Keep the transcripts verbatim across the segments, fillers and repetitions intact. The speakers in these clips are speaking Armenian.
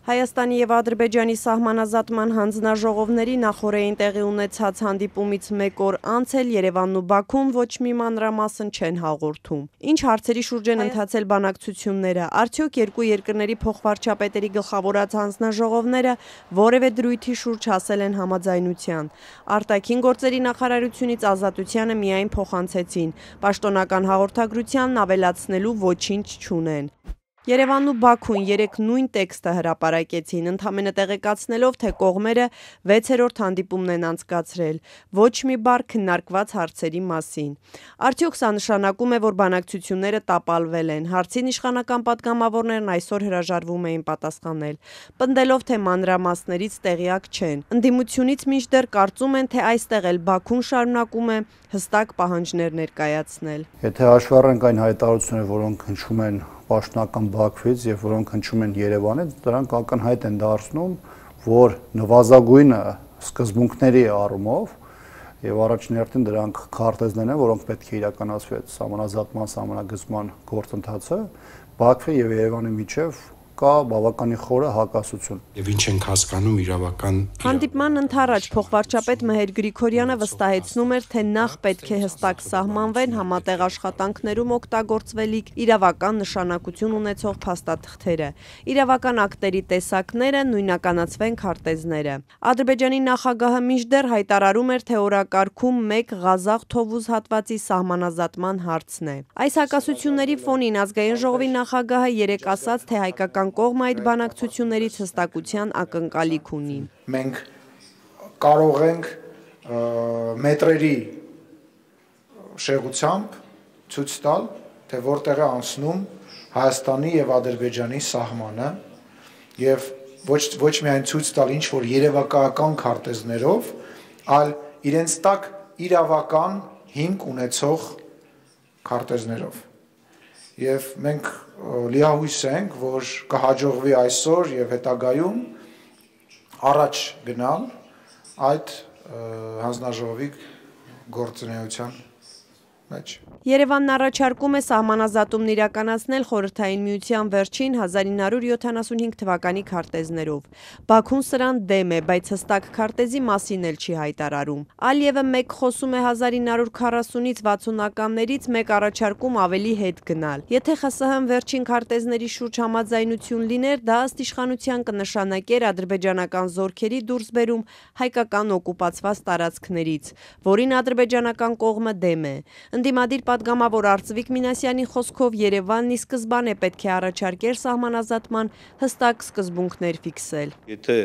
Հայաստանի և Ադրբեջանի սահմանազատման հանձնաժողովների նախօրեին տեղի ունեցած հանդիպումից մեկ օր անց էլ Երևանն ու Բաքուն ոչ մի մանրամասն չեն հաղորդում։ Ինչ հարցերի շուրջ են ընթացել բանակցությունները, արդյոք երկու երկրների փոխվարչապետերի գլխավորած հանձնաժողովները որևէ դրույթի շուրջ հասել են համաձայնության։ Արտաքին գործերի նախարարությունից Ազատությանը միայն փոխանցեցին, պաշտոնական հաղորդագրությանն ավելացնելու ոչինչ չունեն։ Երևանն ու Բաքուն երեկ նույն տեքստը հրապարակեցին, ընդամենը տեղեկացնելով, թե կողմերը վեցերորդ հանդիպումն են անցկացրել, ոչ մի բառ քննարկված հարցերի մասին։ Արդյոք սա նշանակում է, որ բանակցությունները տապալվել են։ Հարցին իշխանական պատգամավորներն այսօր հրաժարվում էին պատասխանել, պնդելով, թե մանրամասներից տեղյակ չեն։ Ընդդիմությունից մինչդեռ կարծում են, թե այստեղ էլ Բաքուն շարունակում է հստակ պահանջներ ներկայացնել։ Եթե հաշվի առնենք այն հայտարարությունները, որոնք հնչում են պաշտոնական Բաքվից եւ որոնք հնչում են Երևանից, դրանք ակնհայտ են դարձնում, որ նվազագույնը սկզբունքների առումով եւ առաջին հերթին դրանք քարտեզներն են, որոնք պետք է իրականացվի սահմանազատման, սահմանագծման գործընթացը Բաքվի եւ Երևանի միջեւ կա բավականին խորը հակասություն։ Եվ ինչ ենք հասկանում իրավական Հանդիպման ընդառաջ փոխվարչապետ Մհեր Գրիգորյանը վստահեցնում էր, թե նախ պետք է հստակ սահմանվեն համատեղ աշխատանքներում օգտագործվելիք իրավական նշանակություն ունեցող փաստաթղթերը, իրավական ակտերի տեսակները, նույնականացվեն քարտեզները։ Ադրբեջանի նախագահը մինչդեռ հայտարարում էր, թե օրակարգում մեկ Ղազախ Թովուզ հատվածի սահմանազատման հարցն է։ Այս հակասությունների ֆոնին ազգային ժողովի նախագահը երեկ ասաց, թե հայկական կողմը այդ բանակցություններից հստակության ակնկալիք ունի։ Մենք կարող ենք մետրերի շեղությամբ ցույց տալ, թե որտեղ է անցնում Հայաստանի եւ Ադրբեջանի սահմանը եւ ոչ ոչ միայն ցույց տալ ինչ որ երևակայական քարտեզներով, այլ իրենց տակ իրավական հիմք ունեցող քարտեզներով։ Եվ մենք լիահույս ենք, որ կհաջողվի այսօր եւ հետագայում առաջ գնալ այդ հանձնաժողովի գործունեության մեջ։ Երևանն առաջարկում է սահմանազատումն իրականացնել Խորհրդային Միության վերջին հազար ինը հարյուր յոթանասունհինգ թվականի քարտեզներով։ Բաքուն սրան դեմ է, բայց հստակ քարտեզի մասին էլ չի հայտարարում։ Ալիևը մեկ խոսում է հազար ինը հարյուր քառասունից վաթսունականներից, մեկ առաջարկում ավելի հետ գնալ։ Եթե ԽՍՀՄ վերջին քարտեզների շուրջ համաձայնություն լիներ, դա ըստ իշխանության կնշանակեր ադրբեջանական զորքերի դուրսբերում հայկական օկուպացված տարածքներից, որին ադրբեջանական կողմը դեմ է։ Ընդդիմադիր պատգամավոր Արծվիկ Մինասյանի խոսքով Երևանն ի սկզբանե պետք է առաջարկեր սահմանազատման հստակ սկզբունքներ ֆիքսել։ Եթե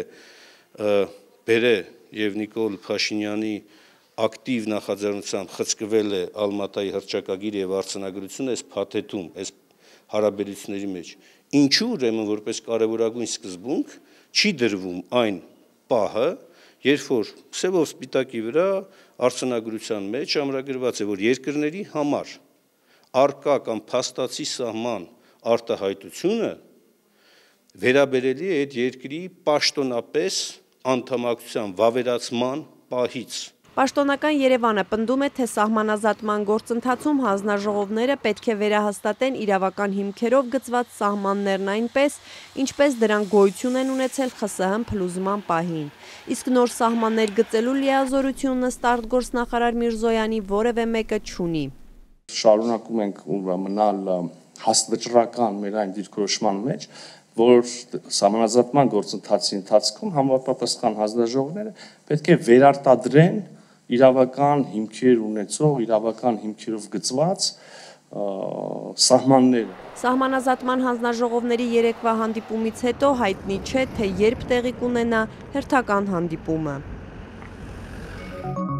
Բերե եւ Նիկոլ Փաշինյանի ակտիվ նախաձեռնությամբ խցկվել է Ալմատայի հռչակագիր եւ արձանագրությունը այս փաթեթում, այս հարաբերությունների մեջ, ինչու ուրեմն որպես կարևորագույն սկզբունք չի դրվում այն պահը, երբ որ սևով սպիտակի վրա արձանագրության մեջ ամրագրված է, որ երկրների համար արկա կամ փաստացի սահման արտահայտությունը վերաբերելի է այդ երկրի պաշտոնապես անդամակցության վավերացման պահից։ Պաշտոնական Երևանը պնդում է, թե սահմանազատման գործընթացում հանձնաժողովները պետք է վերահաստատեն իրավական հիմքերով գծված սահմաններն այնպես, ինչպես դրանք գոյություն են ունեցել ԽՍՀՄ փլուզման պահին։ Իսկ նոր սահմաններ գծելու լիազորությունն ըստ արտգործնախարար Միրզոյանի որևէ մեկը չունի։ Շարունակում ենք մնալ հաստվճռական մեր այն դիրքորոշման մեջ, որ սահմանազատման գործընթացի ընթացքում համապատասխան հանձնաժողովները պետք է վերարտադրեն իրավական հիմքեր ունեցող, իրավական հիմքերով գծված սահմանները։ Սահմանազատման հանձնաժողովների երեկվա հանդիպումից հետո հայտնի չէ, թե երբ տեղի կունենա հերթական հանդիպումը։